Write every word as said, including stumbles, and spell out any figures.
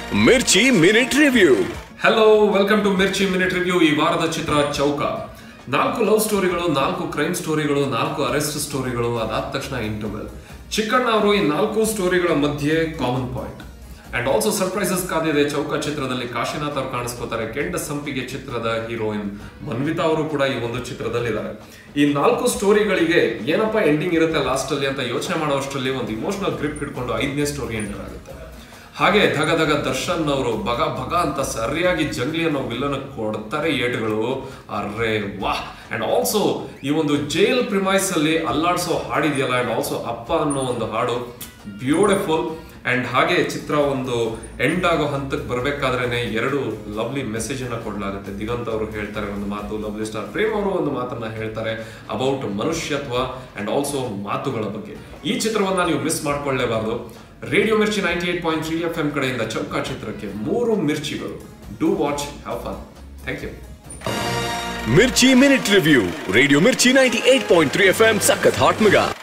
Mirchi minute review. Hello, welcome to Mirchi minute review. ಈ ವಾರದ ಚಿತ್ರ ಚೌಕ. ನಾಲ್ಕು ಲವ್ ಸ್ಟೋರಿಗಳು, ನಾಲ್ಕು ಕ್ರೈಮ್ ಸ್ಟೋರಿಗಳು, ನಾಲ್ಕು ಅರೆಸ್ಟ್ ಸ್ಟೋರಿಗಳು, ಅದಾದ ತಕ್ಷಣ ಇಂಟರ್ವೆಲ್. ಚಿಕ್ಕಣ್ಣ ಅವರು ಈ ನಾಲ್ಕು ಸ್ಟೋರಿಗಳ ಮಧ್ಯೆ common point and also surprises ಕಾದಿದೆ. ಚೌಕ ಚಿತ್ರದಲ್ಲಿ ಕಾಶಿನಾಥ್ ಅವರು ಕಾಣಿಸ್ಕೋತಾರೆ. ಕೆಂಡ ಸಂಪಿಗೆ ಚಿತ್ರದ ಹೀರೋಯಿನ್ ಮನ್ವಿತಾ ಅವರು ಕೂಡ ಈ ಒಂದು ಚಿತ್ರದಲ್ಲಿದ್ದಾರೆ. ಈ ನಾಲ್ಕು ಸ್ಟೋರಿಗಳಿಗೆ ಏನಪ್ಪ ಎಂಡಿಂಗ್ ಇರುತ್ತೆ ಲಾಸ್ಟ್ ಅಲ್ಲಿ ಅಂತ ಯೋಚನೆ ಮಾಡುವಷ್ಟರಲ್ಲಿ ಒಂದು ಇಮೋಷನಲ್ ಗ್ರಿಪ್ ಹಿಡ್ಕೊಂಡು ಐದನೇ ಸ್ಟೋರಿ ಎಂಟರ್ ಆಗುತ್ತೆ. ಹಾಗೆ ಧಗ ಧಗ ದರ್ಶನ್ ಅವರು ಬಗ ಬಗ ಅಂತ ಸರಿಯಾಗಿ ಜಂಗ್ಲಿ ಅನ್ನೋ ವಿಲ್ಲನ್ ಕೊಡ್ತಾರೆ ಏಟುಗಳು. ಅರ್ರೆ ವಾಹ್. ಅಂಡ್ ಆಲ್ಸೋ ಈ ಒಂದು ಜೈಲ್ ಪ್ರಿಮೈಸ್ ಅಲ್ಲಿ ಅಲ್ಲಾಡ್ಸೋ ಹಾಡಿದೆಯಲ್ಲ, ಅಂಡ್ ಆಲ್ಸೋ ಅಪ್ಪ ಅನ್ನೋ ಒಂದು ಹಾಡು ಬ್ಯೂಟಿಫುಲ್. ಅಂಡ್ ಹಾಗೆ ಚಿತ್ರ ಒಂದು ಎಂಡ್ ಆಗೋ ಹಂತಕ್ಕೆ ಬರ್ಬೇಕಾದ್ರೇನೆ ಎರಡು ಲವ್ಲಿ ಮೆಸೇಜ್ ಅನ್ನ ಕೊಡ್ಲಾಗುತ್ತೆ. ದಿಗಂತ್ ಅವರು ಹೇಳ್ತಾರೆ ಒಂದು ಮಾತು, ಲವ್ಲಿ ಸ್ಟಾರ್ ಪ್ರೇಮ್ ಅವರು ಒಂದು ಮಾತನ್ನ ಹೇಳ್ತಾರೆ ಅಬೌಟ್ ಮನುಷ್ಯತ್ವ ಅಂಡ್ ಆಲ್ಸೋ ಮಾತುಗಳ ಬಗ್ಗೆ. ಈ ಚಿತ್ರವನ್ನ ನೀವು ಮಿಸ್ ಮಾಡ್ಕೊಳ್ಳೇಬಾರ್ದು. Radio Mirchi ninety eight point three F M ಕಡೆಯಿಂದ ಚೌಕ ಚಿತ್ರಕ್ಕೆ ಮೂರು ಮಿರ್ಚಿಗಳು. Do watch, have fun. Thank you. Mirchi minute review. Radio Mirchi ninety eight point three F M ಸಖತ್ ಹಾಟ್ ಮಗ.